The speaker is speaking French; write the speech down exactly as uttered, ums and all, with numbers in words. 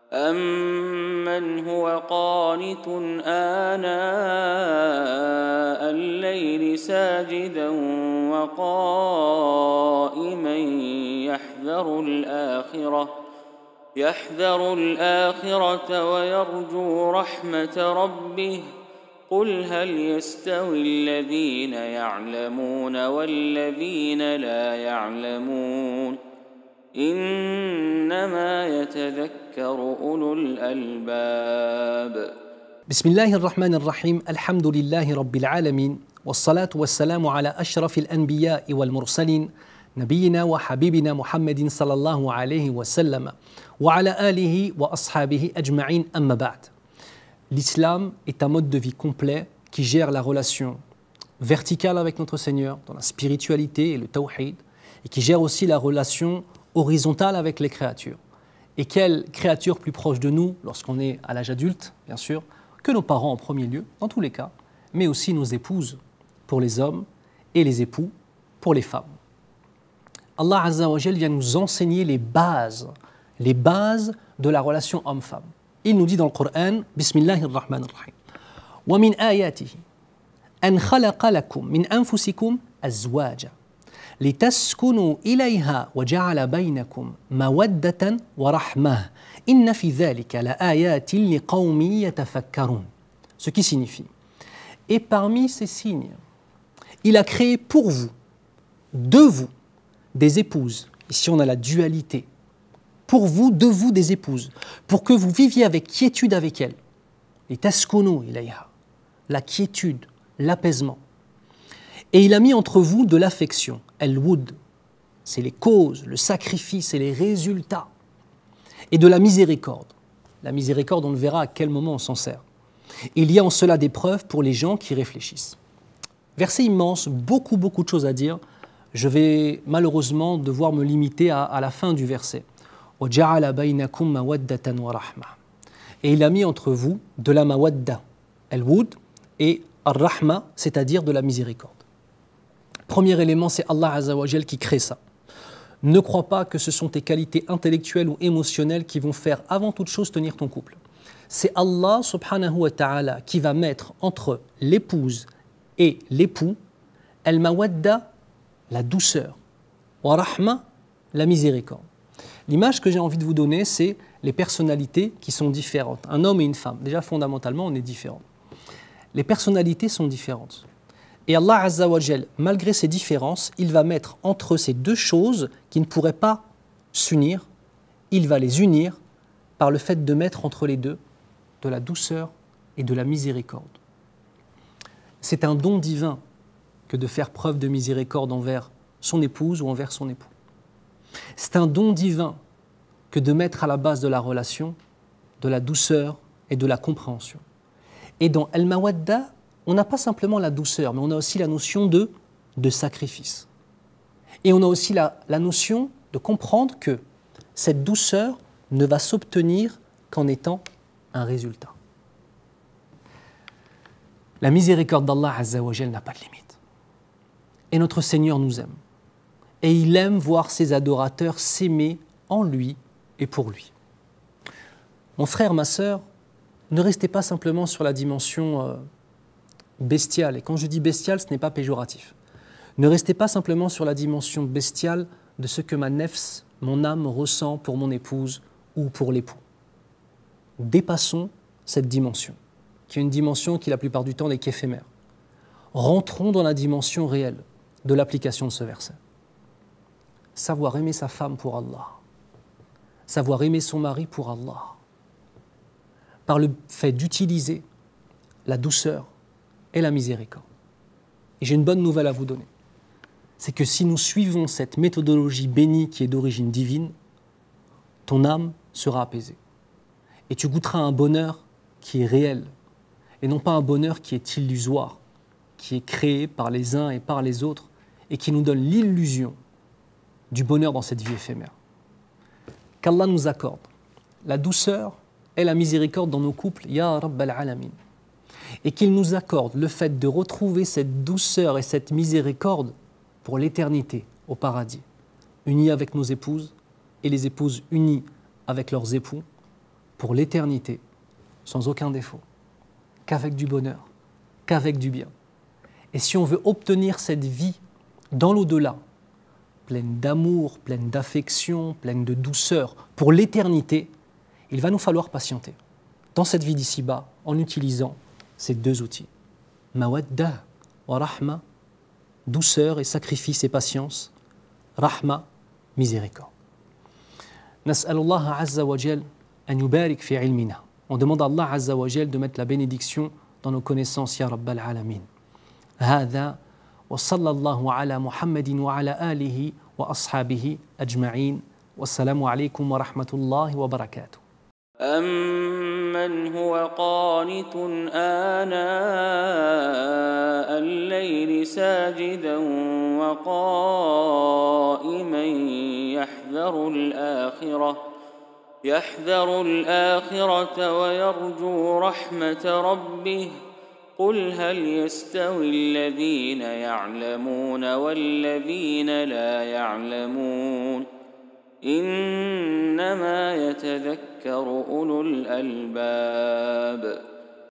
أَمَّنْ هُوَ قَانِتٌ آنَاءَ اللَّيْلِ سَاجِدًا وَقَائِمًا يَحْذَرُ الْآخِرَةَ يَحْذَرُ الْآخِرَةَ وَيَرْجُو رَحْمَةَ رَبِّهِ قُلْ هَلْ يَسْتَوِي الَّذِينَ يَعْلَمُونَ وَالَّذِينَ لا يَعْلَمُونَ إِنَّمَا يَتَذَكَّرُ أُولُو الْأَلْبَابِ. بسم الله الرحمن الرحيم. الحمد لله رب العالمين والصلاة والسلام على أشرف الأنبياء والمرسلين نبينا وحبيبنا محمد صلى الله عليه وسلم وعلى آله وأصحابه أجمعين أما بعد. L'islam est un mode de vie complet qui gère la relation verticale avec notre Seigneur dans la spiritualité et le tawhid, et qui gère aussi la relation horizontale avec les créatures. Et quelle créature plus proche de nous lorsqu'on est à l'âge adulte, bien sûr, que nos parents en premier lieu, dans tous les cas, mais aussi nos épouses pour les hommes et les époux pour les femmes. Allah Azza wa Jal vient nous enseigner les bases, les bases de la relation homme-femme. Il nous dit dans le Coran, Bismillahir Rahmanir Rahim, wa min ayatihi an khalaqa lakum min anfusikum azwaja لتسكنوا إليها وجعل بينكم مودة ورحمة إن في ذلك لآيات لقوم يتفكرون. Ce qui signifie, et parmi ces signes, il a créé pour vous, de vous, des épouses. Ici on a la dualité. Pour vous, de vous, des épouses, pour que vous viviez avec quiétude avec elles. لتسكنوا إليها, la quiétude, l'apaisement. Et il a mis entre vous de l'affection, al-wud, c'est les causes, le sacrifice et les résultats, et de la miséricorde. La miséricorde, on le verra à quel moment on s'en sert. Il y a en cela des preuves pour les gens qui réfléchissent. Verset immense, beaucoup, beaucoup de choses à dire. Je vais malheureusement devoir me limiter à, à la fin du verset. وَجَعَلَ بَيْنَكُمْ مَوَدَّةً وَرَحْمَةً. Et il a mis entre vous de la mawadda, al-wud, et ar-rahma, c'est-à-dire de la miséricorde. Premier élément, c'est Allah Azza wa Jal qui crée ça. Ne crois pas que ce sont tes qualités intellectuelles ou émotionnelles qui vont faire avant toute chose tenir ton couple. C'est Allah subhanahu wa ta'ala qui va mettre entre l'épouse et l'époux al-mawadda, la douceur, wa rahma, la miséricorde. L'image que j'ai envie de vous donner, c'est les personnalités qui sont différentes. Un homme et une femme, déjà fondamentalement, on est différents. Les personnalités sont différentes. Et Allah Azza wa Jal, malgré ces différences, il va mettre entre ces deux choses qui ne pourraient pas s'unir, il va les unir par le fait de mettre entre les deux de la douceur et de la miséricorde. C'est un don divin que de faire preuve de miséricorde envers son épouse ou envers son époux. C'est un don divin que de mettre à la base de la relation de la douceur et de la compréhension. Et dans Al-Mawadda, on n'a pas simplement la douceur, mais on a aussi la notion de, de sacrifice. Et on a aussi la, la notion de comprendre que cette douceur ne va s'obtenir qu'en étant un résultat. La miséricorde d'Allah Azza wa Jal n'a pas de limite. Et notre Seigneur nous aime. Et il aime voir ses adorateurs s'aimer en lui et pour lui. Mon frère, ma sœur, ne restez pas simplement sur la dimension euh, bestiale. Et quand je dis bestial, ce n'est pas péjoratif. Ne restez pas simplement sur la dimension bestiale de ce que ma nefs, mon âme, ressent pour mon épouse ou pour l'époux. Dépassons cette dimension, qui est une dimension qui, la plupart du temps, n'est qu'éphémère. Rentrons dans la dimension réelle de l'application de ce verset. Savoir aimer sa femme pour Allah. Savoir aimer son mari pour Allah. Par le fait d'utiliser la douceur et la miséricorde. Et j'ai une bonne nouvelle à vous donner. C'est que si nous suivons cette méthodologie bénie qui est d'origine divine, ton âme sera apaisée. Et tu goûteras un bonheur qui est réel, et non pas un bonheur qui est illusoire, qui est créé par les uns et par les autres, et qui nous donne l'illusion du bonheur dans cette vie éphémère. Qu'Allah nous accorde la douceur et la miséricorde dans nos couples, Ya Rabbal Alamin. Et qu'il nous accorde le fait de retrouver cette douceur et cette miséricorde pour l'éternité au paradis, unis avec nos épouses et les épouses unies avec leurs époux, pour l'éternité, sans aucun défaut, qu'avec du bonheur, qu'avec du bien. Et si on veut obtenir cette vie dans l'au-delà, pleine d'amour, pleine d'affection, pleine de douceur, pour l'éternité, il va nous falloir patienter dans cette vie d'ici-bas en utilisant ces deux outils. Mawadda wa rahma, douceur et sacrifice et patience. Rahma, miséricorde. Nas'alullah azza wa jal an yubarik fi ilmina. On demande à Allah azza wa jal de mettre la bénédiction dans nos connaissances, ya rabbal alamin. Hada wa sallallahu ala Muhammadin wa ala alihi wa ashabihi ajma'in. Wassalamu alaykum wa rahmatullahi wa barakatuh. أَمَّنْ هُوَ قَانِتٌ آنَاءَ اللَّيْلِ سَاجِدًا وَقَائِمًا يَحْذَرُ الْآخِرَةَ يَحْذَرُ الْآخِرَةَ وَيَرْجُو رَحْمَةَ رَبِّهِ قُلْ هَلْ يَسْتَوِي الَّذِينَ يَعْلَمُونَ وَالَّذِينَ لَا يَعْلَمُونَ إِنَّمَا يَتَذَكَّرُ أُولُو الْأَلْبَابِ